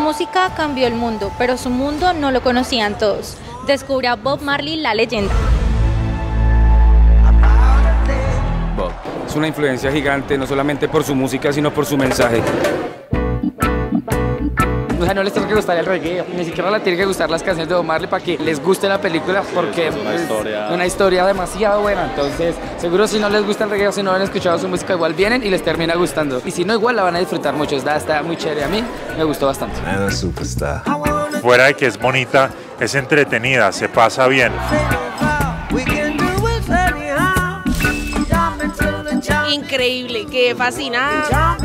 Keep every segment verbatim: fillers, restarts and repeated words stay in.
música cambió el mundo, pero su mundo no lo conocían todos. Descubra a Bob Marley, la leyenda. Bob es una influencia gigante, no solamente por su música, sino por su mensaje. O sea, no les tiene que gustar el reggae, ni siquiera les tiene que gustar las canciones de Bob Marley para que les guste la película, porque sí, es, una, es historia. una historia demasiado buena. Entonces, seguro si no les gusta el reggae o si no han escuchado su música, igual vienen y les termina gustando. Y si no, igual la van a disfrutar mucho. Está, está muy chévere. A mí me gustó bastante. Fuera de que es bonita, es entretenida, se pasa bien. Increíble, qué fascinante.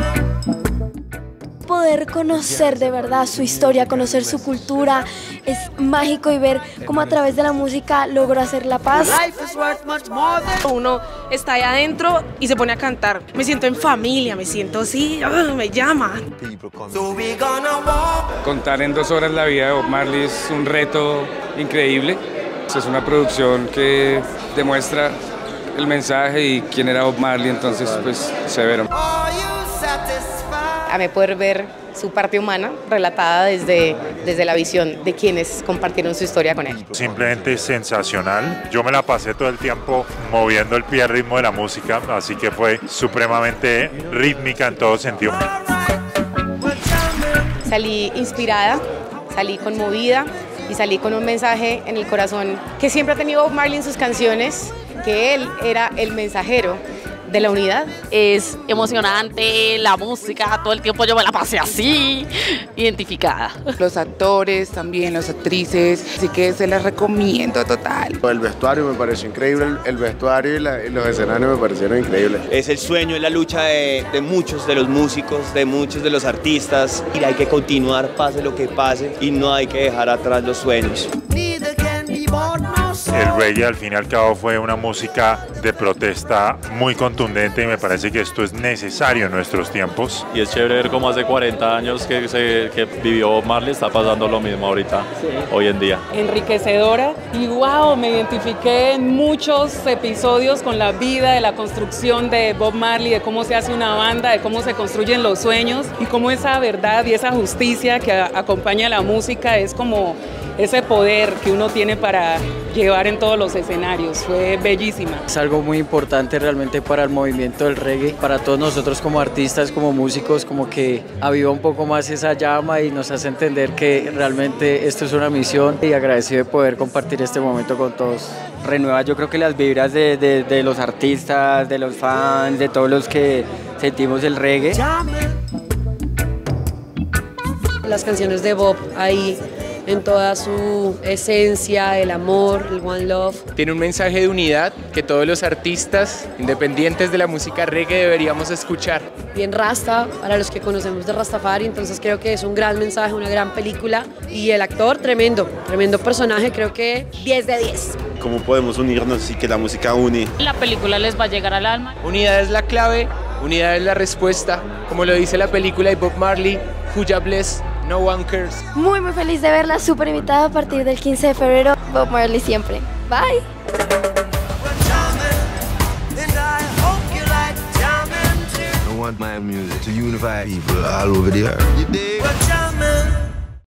Poder conocer de verdad su historia, conocer su cultura, es mágico, y ver cómo a través de la música logró hacer la paz. Uno está ahí adentro y se pone a cantar. Me siento en familia, me siento así, ¡oh! Me llama. Contar en dos horas la vida de Bob Marley es un reto increíble. Es una producción que demuestra el mensaje y quién era Bob Marley, entonces pues severo. A mí poder ver su parte humana relatada desde, desde la visión de quienes compartieron su historia con él. Simplemente sensacional. Yo me la pasé todo el tiempo moviendo el pie al ritmo de la música, así que fue supremamente rítmica en todo sentido. Salí inspirada, salí conmovida y salí con un mensaje en el corazón que siempre ha tenido Bob Marley en sus canciones, que él era el mensajero de la unidad. Es emocionante, la música, todo el tiempo yo me la pasé así, identificada. Los actores también, las actrices, así que se les recomiendo total. El vestuario me pareció increíble, el, el vestuario y, la, y los escenarios me parecieron increíbles. Es el sueño, es la lucha de, de muchos de los músicos, de muchos de los artistas, y hay que continuar pase lo que pase y no hay que dejar atrás los sueños. El reggae al fin y al cabo fue una música de protesta muy contundente y me parece que esto es necesario en nuestros tiempos. Y es chévere ver cómo hace cuarenta años que, se, que vivió Bob Marley está pasando lo mismo ahorita, sí. Hoy en día. Enriquecedora y wow, me identifiqué en muchos episodios con la vida, de la construcción de Bob Marley, de cómo se hace una banda, de cómo se construyen los sueños y cómo esa verdad y esa justicia que a, acompaña a la música es como ese poder que uno tiene para llevar en todos los escenarios. Fue bellísima. Es algo muy importante realmente para el movimiento del reggae, para todos nosotros como artistas, como músicos, como que aviva un poco más esa llama y nos hace entender que realmente esto es una misión, y agradecido de poder compartir este momento con todos. Renueva yo creo que las vibras de, de, de los artistas, de los fans, de todos los que sentimos el reggae. Las canciones de Bob ahí en toda su esencia, el amor, el one love. Tiene un mensaje de unidad que todos los artistas independientes de la música reggae deberíamos escuchar. Bien rasta, para los que conocemos de Rastafari, entonces creo que es un gran mensaje, una gran película, y el actor tremendo, tremendo personaje, creo que diez de diez. ¿Cómo podemos unirnos y que la música une? La película les va a llegar al alma. Unidad es la clave, unidad es la respuesta, como lo dice la película de Bob Marley, Who Bless, No One Cares. Muy muy feliz de verla, súper invitada a partir del quince de febrero. Bob Marley siempre. Bye. I want my music to unify people all over the earth. You dig?